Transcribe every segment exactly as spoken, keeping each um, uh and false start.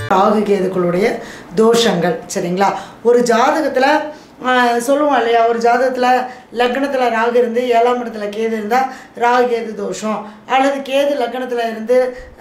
ராகு கேதுக்களுடைய தோஷங்கள் சரிங்களா. ஒரு ஜாதகத்தில் சொல்லுவோம் இல்லையா, ஒரு ஜாதகத்தில் லக்னத்தில் ராகு இருந்து ஏழாம் இடத்துல கேது இருந்தால் ராகு கேது தோஷம், அல்லது கேது லக்னத்தில் இருந்து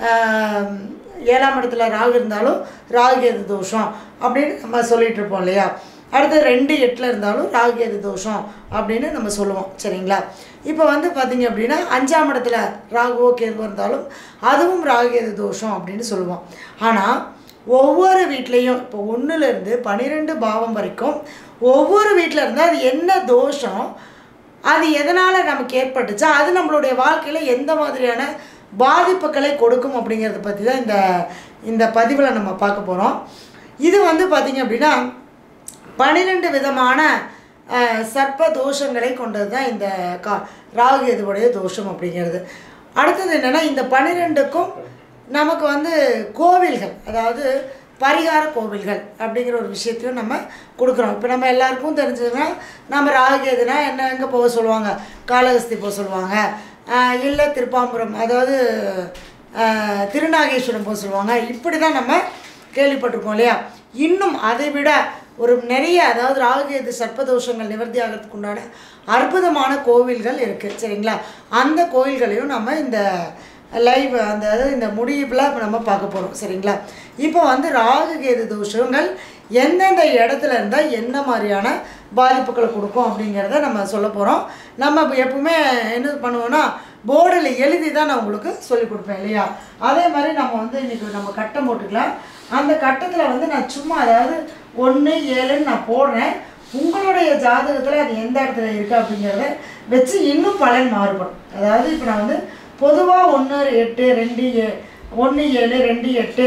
ஏழாம் இடத்துல ராகு இருந்தாலும் ராகு கேது தோஷம் அப்படின்னு நம்ம சொல்லிகிட்டு இருப்போம் இல்லையா. அடுத்து ரெண்டு எட்டில் இருந்தாலும் ராகு கேது தோஷம் அப்படின்னு நம்ம சொல்லுவோம் சரிங்களா. இப்போ வந்து பார்த்திங்க அப்படின்னா அஞ்சாம் இடத்துல ராகுவோ கேதுவோ இருந்தாலும் அதுவும் ராகு கேது தோஷம் அப்படின்னு சொல்லுவோம். ஆனால் ஒவ்வொரு வீட்லேயும் இப்போ ஒன்றுலேருந்து பன்னிரெண்டு பாவம் வரைக்கும் ஒவ்வொரு வீட்டில் இருந்தால் அது என்ன தோஷம், அது எதனால் நமக்கு ஏற்பட்டுச்சா, அது நம்மளுடைய வாழ்க்கையில் எந்த மாதிரியான பாதிப்புகளை கொடுக்கும் அப்படிங்கிறத பற்றி தான் இந்த இந்த பதிவில் நம்ம பார்க்க போகிறோம். இது வந்து பார்த்திங்க அப்படின்னா பன்னிரெண்டு விதமான சர்ப்ப தோஷங்களை கொண்டது தான் இந்த கா ராகு கேதுவுடைய தோஷம் அப்படிங்கிறது. அடுத்தது என்னென்னா இந்த பன்னிரெண்டுக்கும் நமக்கு வந்து கோவில்கள், அதாவது பரிகார கோவில்கள் அப்படிங்கிற ஒரு விஷயத்தையும் நம்ம கொடுக்குறோம். இப்போ நம்ம எல்லாருக்கும் தெரிஞ்சதுன்னா நம்ம ராகு கேதுனா என்ன எங்கே போக சொல்லுவாங்க, காளஹஸ்தி போக சொல்லுவாங்க, இல்லை திருப்பாம்புரம் அதாவது திருநாகேஸ்வரம் போக சொல்லுவாங்க. இப்படி தான் நம்ம கேள்விப்பட்டிருக்கோம் இல்லையா. இன்னும் அதை விட ஒரு நிறைய அதாவது ராகு கேது சர்ப்பதோஷங்கள் நிவர்த்தி ஆகிறதுக்கு உண்டான அற்புதமான கோவில்கள் இருக்குது சரிங்களா. அந்த கோவில்களையும் நம்ம இந்த லைவ் அந்த அதாவது இந்த முடிவில் இப்போ நம்ம பார்க்க போகிறோம் சரிங்களா. இப்போ வந்து ராகு கேது தோஷங்கள் எந்தெந்த இடத்துல இருந்தால் என்ன மாதிரியான பாதிப்புகளை கொடுக்கும் அப்படிங்கிறத நம்ம சொல்ல போகிறோம். நம்ம எப்பவுமே என்ன பண்ணுவோன்னா போர்டில் எழுதி தான் நான் உங்களுக்கு சொல்லிக் கொடுப்பேன் இல்லையா. அதே மாதிரி நம்ம வந்து இன்றைக்கி நம்ம கட்டம் போட்டுக்கலாம். அந்த கட்டத்தில் வந்து நான் சும்மா அதாவது ஒன்று ஏழுன்னு நான் போடுறேன். உங்களுடைய ஜாதகத்தில் அது எந்த இடத்துல இருக்குது அப்படிங்கிறத வச்சு இன்னும் பலன் மாறுபடும். அதாவது இப்போ நான் வந்து பொதுவாக ஒன்று எட்டு ரெண்டு ஏ ஒன்று ஏழு ரெண்டு எட்டு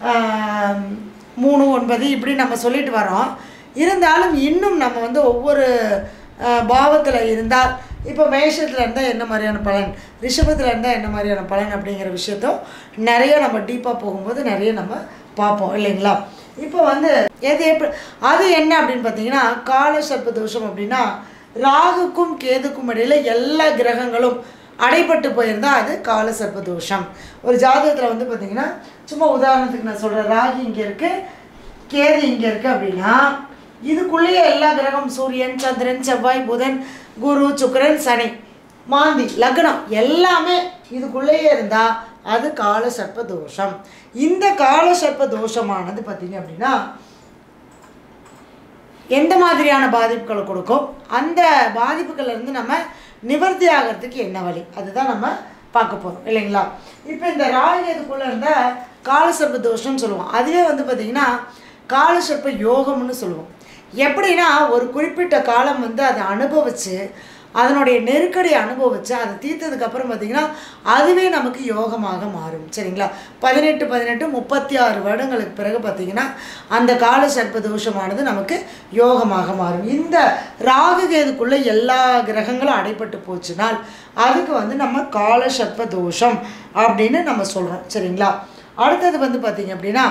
மூணு ஒன்பது இப்படி நம்ம சொல்லிட்டு வரோம். இருந்தாலும் இன்னும் நம்ம வந்து ஒவ்வொரு பாவத்தில் இருந்தால் இப்போ மேஷத்தில் இருந்தால் என்ன மாதிரியான பலன், ரிஷபத்தில் இருந்தால் என்ன மாதிரியான பலன் அப்படிங்கிற விஷயத்தும் நிறைய நம்ம டீப்பாக போகும்போது நிறைய நம்ம பார்ப்போம் இல்லைங்களா. இப்போ வந்து எது எப்படி அது என்ன அப்படின்னு பார்த்தீங்கன்னா கால சர்ப்ப தோஷம் அப்படின்னா ராகுக்கும் கேதுக்கும் இடையில் எல்லா கிரகங்களும் அடைப்பட்டு போயிருந்தால் அது கால சர்ப்ப தோஷம். ஒரு ஜாதகத்தில் வந்து பார்த்திங்கன்னா சும்மா உதாரணத்துக்கு நான் சொல்கிறேன், ராகு இங்கே இருக்குது கேது இங்கே இருக்குது அப்படின்னா இதுக்குள்ளேயே எல்லா கிரகம் சூரியன் சந்திரன் செவ்வாய் புதன் குரு சுக்கிரன் சனி மாந்தி லக்னம் எல்லாமே இதுக்குள்ளேயே இருந்தால் அது கால சர்ப்ப தோஷம். இந்த கால சர்ப்ப தோஷமானது பார்த்திங்க அப்படின்னா எந்த மாதிரியான பாதிப்புகளை கொடுக்கும், அந்த பாதிப்புகள்லேருந்து நம்ம நிவர்த்தி ஆகிறதுக்கு என்ன வழி, அதுதான் நம்ம பார்க்க போகிறோம் இல்லைங்களா. இப்போ இந்த ராகு கேதுக்குள்ளே இருந்தால் காலசர்ப்ப தோஷம்னு சொல்லுவோம். அதுவே வந்து பார்த்திங்கன்னா காலசர்ப்ப யோகம்னு சொல்லுவோம். எப்படின்னா ஒரு குறிப்பிட்ட காலம் வந்து அதை அனுபவித்து அதனுடைய நெருக்கடி அனுபவித்து அதை தீர்த்ததுக்கப்புறம் பார்த்திங்கன்னா அதுவே நமக்கு யோகமாக மாறும் சரிங்களா. பதினெட்டு பதினெட்டு முப்பத்தி ஆறு வருடங்களுக்கு பிறகு பார்த்திங்கன்னா அந்த கால சர்ப்ப தோஷமானது நமக்கு யோகமாக மாறும். இந்த ராகு கேதுக்குள்ளே எல்லா கிரகங்களும் அடைப்பட்டு போச்சுனால் அதுக்கு வந்து நம்ம கால சர்ப்ப தோஷம் அப்படின்னு நம்ம சொல்கிறோம் சரிங்களா. அடுத்தது வந்து பார்த்திங்க அப்படின்னா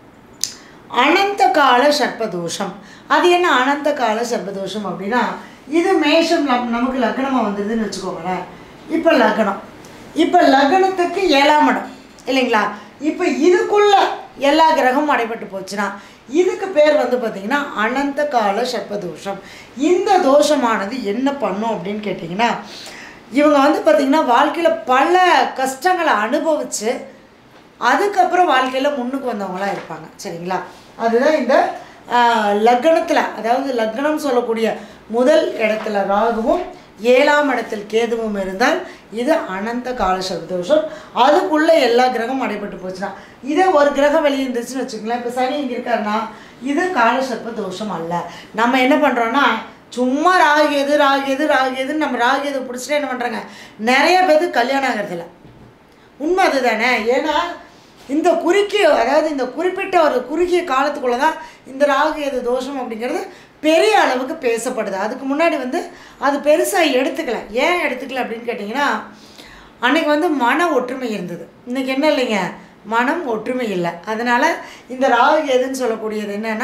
அனந்த கால சர்ப்பதோஷம். அது என்ன அனந்த கால சர்ப்பதோஷம் அப்படின்னா இது மேஷம் நமக்கு லக்னமாக வந்ததுன்னு வச்சுக்கோங்களேன். இப்போ லக்னம் இப்போ லக்னத்துக்கு ஏழாம் இடம் இல்லைங்களா. இப்போ இதுக்குள்ளே எல்லா கிரகமும் அடைபட்டு போச்சுன்னா இதுக்கு பேர் வந்து பார்த்திங்கன்னா அனந்த கால சர்ப்பதோஷம். இந்த தோஷமானது என்ன பண்ணும் அப்படின்னு கேட்டிங்கன்னா இவங்க வந்து பார்த்திங்கன்னா வாழ்க்கையில் பல கஷ்டங்களை அனுபவித்து அதுக்கப்புறம் வாழ்க்கையில் முன்னுக்கு வந்தவங்களாக இருப்பாங்க சரிங்களா. அதுதான் இந்த லக்னத்தில் அதாவது லக்னம் சொல்லக்கூடிய முதல் இடத்துல ராகுவும் ஏழாம் இடத்தில் கேதுவும் இருந்தால் இது அனந்த கால சர்ப்பதோஷம். அதுக்குள்ளே எல்லா கிரகமும் அடைபட்டு போச்சுன்னா இதே ஒரு கிரகம் வெளியே இருந்துச்சுன்னு வச்சுக்கோங்களேன். இப்போ சனி இங்கே இருக்காருன்னா இது கால சர்ப்ப தோஷம் அல்ல. நம்ம என்ன பண்ணுறோன்னா சும்மா ராகு எது ராகு எது ராகு எதுன்னு நம்ம ராகு எது பிடிச்சிட்டு என்ன பண்ணுறாங்க, நிறைய பேருக்கு கல்யாணம் ஆகிறதில்ல. உண்மை அது தானே. ஏன்னா இந்த குறுக்கிய அதாவது இந்த குறிப்பிட்ட ஒரு குறுகிய காலத்துக்குள்ளே தான் இந்த ராகு எது தோஷம் அப்படிங்கிறது பெரிய அளவுக்கு பேசப்படுது. அதுக்கு முன்னாடி வந்து அது பெருசாக எடுத்துக்கல. ஏன் எடுத்துக்கல அப்படின்னு கேட்டிங்கன்னா அன்றைக்கி வந்து மன ஒற்றுமை இருந்தது. இன்றைக்கி என்ன இல்லைங்க, மனம் ஒற்றுமை இல்லை. அதனால் இந்த ராகு எதுன்னு சொல்லக்கூடியது என்னென்னா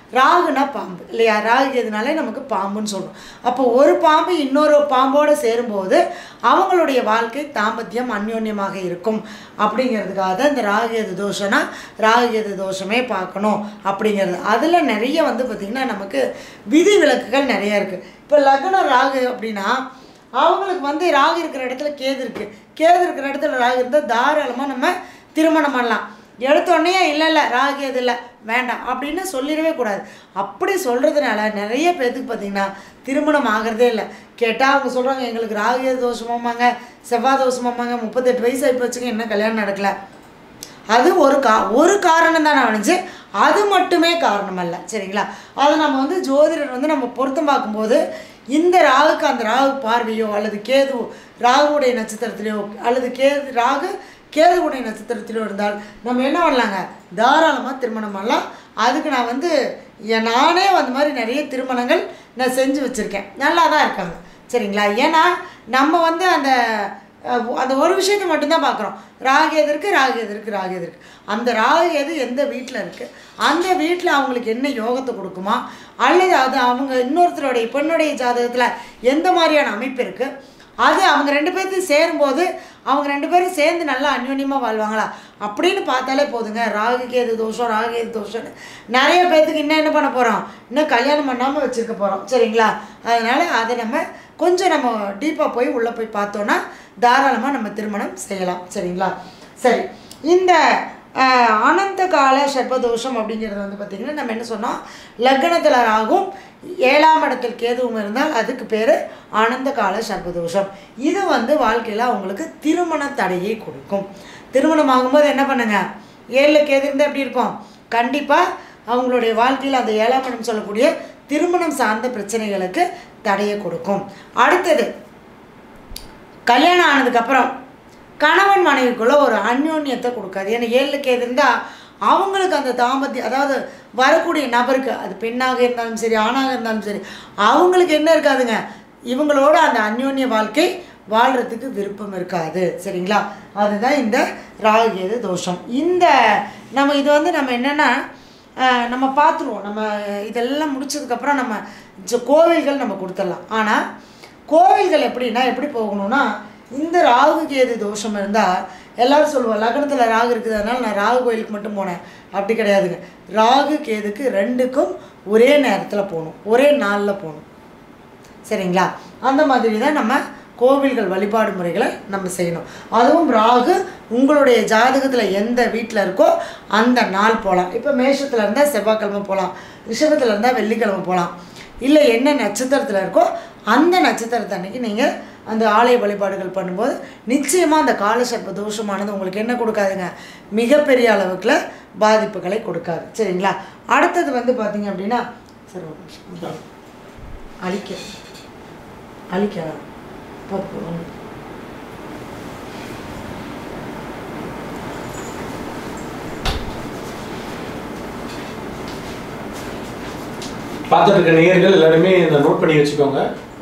ராகுனா பாம்பு இல்லையா, ராகு கேதுனாலே நமக்கு பாம்புன்னு சொல்கிறோம். அப்போ ஒரு பாம்பு இன்னொரு பாம்போடு சேரும்போது அவங்களுடைய வாழ்க்கை தாம்பத்தியம் அந்யோன்யமாக இருக்கும் அப்படிங்கிறதுக்காக தான் இந்த ராகு கேது தோஷம்னா ராகு கேது தோஷமே பார்க்கணும் அப்படிங்கிறது. அதில் நிறைய வந்து பார்த்திங்கன்னா நமக்கு விதி விலக்குகள் நிறைய இருக்குது. இப்போ லக்னம் ராகு அப்படின்னா அவங்களுக்கு வந்து ராகு இருக்கிற இடத்துல கேது இருக்குது, கேது இருக்கிற இடத்துல ராகு இருந்தால் தாராளமாக நம்ம திருமணம் பண்ணலாம். எடுத்தோடனே இல்லை இல்லை ராகு கேது இல்லை வேண்டாம் அப்படின்னு சொல்லிடவே கூடாது. அப்படி சொல்கிறதுனால நிறைய பேர்த்துக்கு பார்த்திங்கன்னா திருமணம் ஆகிறதே இல்லை. கேட்டால் அவங்க சொல்கிறாங்க எங்களுக்கு ராகு கேது தோஷமாம்பாங்க, செவ்வாய் தோஷமாம்பாங்க, முப்பத்தெட்டு வயசு ஆகி போச்சுங்க இன்னும் கல்யாணம் நடக்கலை. அது ஒரு கா ஒரு காரணம் தான் நான் நினச்சி, அது மட்டுமே காரணம் அல்ல சரிங்களா. அதை நம்ம வந்து ஜோதிடர் வந்து நம்ம பொருத்தம் பார்க்கும்போது இந்த ராகுக்கு அந்த ராகு பார்வையோ அல்லது கேது ராகுடைய நட்சத்திரத்திலையோ அல்லது கேது ராகு கேதுவுடைய நட்சத்திரத்திலோ இருந்தால் நம்ம என்ன பண்ணலாங்க, தாராளமாக திருமணம் பண்ணலாம். அதுக்கு நான் வந்து நானே அந்த மாதிரி நிறைய திருமணங்கள் நான் செஞ்சு வச்சுருக்கேன், நல்லா தான் இருக்காங்க சரிங்களா. ஏன்னா நம்ம வந்து அந்த அந்த ஒரு விஷயத்தை மட்டும்தான் பார்க்குறோம், ராகு எது இருக்குது ராகு எது இருக்குது ராகு எது இருக்குது. அந்த ராகு எது எந்த வீட்டில் இருக்குது, அந்த வீட்டில் அவங்களுக்கு என்ன யோகத்தை கொடுக்குமா, அல்லது அது அவங்க இன்னொருத்தருடைய பெண்ணுடைய ஜாதகத்தில் எந்த மாதிரியான அமைப்பு இருக்குது, அது அவங்க ரெண்டு பேர்த்தையும் சேரும்போது அவங்க ரெண்டு பேரும் சேர்ந்து நல்லா அந்யோன்யமாக வாழ்வாங்களா அப்படின்னு பார்த்தாலே போதுங்க. ராகு கேது தோஷம் ராகு கேது தோஷம்னு நிறைய பேர்த்துக்கு இன்னும் என்ன பண்ண போகிறோம், இன்னும் கல்யாணம் பண்ணாமல் வச்சுருக்க போகிறோம் சரிங்களா. அதனால் அதை நம்ம கொஞ்சம் நம்ம டீப்பாக போய் உள்ளே போய் பார்த்தோன்னா தாராளமாக நம்ம திருமணம் செய்யலாம் சரிங்களா. சரி, இந்த அனந்த கால சர்ப்பதோஷம் அப்படிங்கிறது வந்து பார்த்திங்கன்னா நம்ம என்ன சொன்னோம், லக்னத்தில் ராகும் ஏழாம் இடத்தில் கேதுவும் இருந்தால் அதுக்கு பேர் ஆனந்த கால சர்ப்பதோஷம். இது வந்து வாழ்க்கையில் அவங்களுக்கு திருமண தடையை கொடுக்கும். திருமணம் ஆகும்போது என்ன பண்ணுங்க, ஏழில் கேது இருந்தால் எப்படி இருக்கும், கண்டிப்பாக அவங்களுடைய வாழ்க்கையில் அந்த ஏழாம் இடம் சொல்லக்கூடிய திருமணம் சார்ந்த பிரச்சனைகளுக்கு தடையை கொடுக்கும். அடுத்தது கல்யாணம் ஆனதுக்கப்புறம் கணவன் மனைவிக்குள்ளே ஒரு அந்யோன்யத்தை கொடுக்காது. ஏன்னா ஏழில் கேது இருந்தால் அவங்களுக்கு அந்த தாம்பத்தியம், அதாவது வரக்கூடிய நபருக்கு அது பெண்ணாக இருந்தாலும் சரி ஆணாக இருந்தாலும் சரி அவங்களுக்கு என்ன இருக்காதுங்க, இவங்களோட அந்த அந்யோன்ய வாழ்க்கை வாழ்கிறதுக்கு விருப்பம் இருக்காது சரிங்களா. அதுதான் இந்த ராகு கேது தோஷம். இந்த நம்ம இது வந்து நம்ம என்னென்னா நம்ம பார்த்துருவோம், நம்ம இதெல்லாம் முடிச்சதுக்கப்புறம் நம்ம கோவில்கள் நம்ம கொடுத்துடலாம். ஆனால் கோவில்கள் எப்படின்னா எப்படி போகணும்னா, இந்த ராகு கேது தோஷம் இருந்தால் எல்லோரும் சொல்லுவோம் லக்னத்தில் ராகு இருக்குது அதனால் நான் ராகு கோயிலுக்கு மட்டும் போனேன், அப்படி கிடையாதுங்க. ராகு கேதுக்கு ரெண்டுக்கும் ஒரே நேரத்தில் போகணும், ஒரே நாளில் போகணும் சரிங்களா. அந்த மாதிரி தான் நம்ம கோவில்கள் வழிபாடு முறைகளை நம்ம செய்யணும். அதுவும் ராகு உங்களுடைய ஜாதகத்தில் எந்த வீட்டில் இருக்கோ அந்த நாள் போகலாம். இப்போ மேஷத்தில் இருந்தால் செவ்வாய்க்கிழமை போகலாம், ரிஷபத்தில் இருந்தால் வெள்ளிக்கிழமை போகலாம், இல்லை என்ன நட்சத்திரத்தில் இருக்கோ அந்த நட்சத்திரத்தை அன்றைக்கி நீங்கள் அந்த ஆலய வழிபாடுகள் பண்ணும்போது நிச்சயமாக அந்த காலசர்ப்ப தோஷமானது உங்களுக்கு என்ன கொடுக்காதுங்க, மிகப்பெரிய அளவுக்குள்ள பாதிப்புகளை கொடுக்காது சரிங்களா. அடுத்தது வந்து பார்த்தீங்க அப்படின்னா சரி அழிக்க அழிக்க பார்த்துட்டு இருக்க நேயர்கள் எல்லாருமே இந்த நோட் பண்ணி வச்சுக்கோங்க.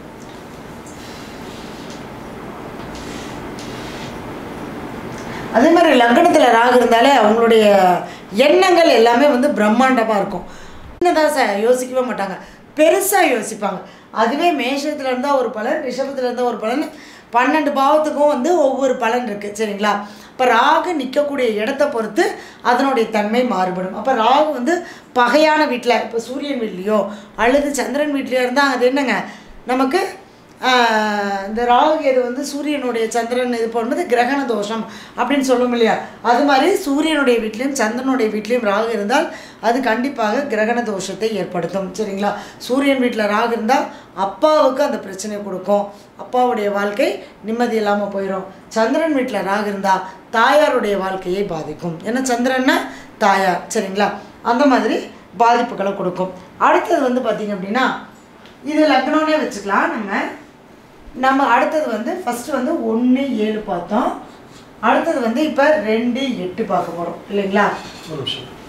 அதே மாதிரி லக்னத்தில் ராகு இருந்தாலே அவங்களுடைய எண்ணங்கள் எல்லாமே வந்து பிரம்மாண்டமாக இருக்கும். சின்னதாக சார் யோசிக்கவே மாட்டாங்க, பெருசாக யோசிப்பாங்க. அதுவே மேஷத்தில் இருந்தால் ஒரு பலன், ரிஷபத்தில் இருந்தால் ஒரு பலன், பன்னெண்டு பாவத்துக்கும் வந்து ஒவ்வொரு பலன் இருக்குது சரிங்களா. இப்போ ராகு நிற்கக்கூடிய இடத்த பொறுத்து அதனுடைய தன்மை மாறுபடும். அப்போ ராகு வந்து பகையான வீட்டில், இப்போ சூரியன் வீட்லேயோ அல்லது சந்திரன் வீட்லேயோ இருந்தால் அது என்னங்க நமக்கு இந்த ராகு கேது வந்து சூரியனுடைய சந்திரன் இது போடும்போது கிரகண தோஷம் அப்படின்னு சொல்லும் இல்லையா. அது மாதிரி சூரியனுடைய வீட்லேயும் சந்திரனுடைய வீட்லேயும் ராகு இருந்தால் அது கண்டிப்பாக கிரகண தோஷத்தை ஏற்படுத்தும் சரிங்களா. சூரியன் வீட்டில் ராகு இருந்தால் அப்பாவுக்கு அந்த பிரச்சனை கொடுக்கும், அப்பாவுடைய வாழ்க்கை நிம்மதி இல்லாமல் போயிடும். சந்திரன் வீட்டில் ராகு இருந்தால் தாயாருடைய வாழ்க்கையை பாதிக்கும், ஏன்னா சந்திரன்னா தாயார் சரிங்களா. அந்த மாதிரி பாதிப்புகளை கொடுக்கும். அடுத்தது வந்து பார்த்திங்க அப்படின்னா இது லக்னோனே வச்சுக்கலாம். நம்ம நம்ம அடுத்தது வந்து ஃபஸ்ட்டு வந்து ஒன்று ஏழு பார்த்தோம், அடுத்தது வந்து இப்போ ரெண்டு எட்டு பார்க்க போகிறோம் இல்லைங்களா. ஒரு நிமிஷம்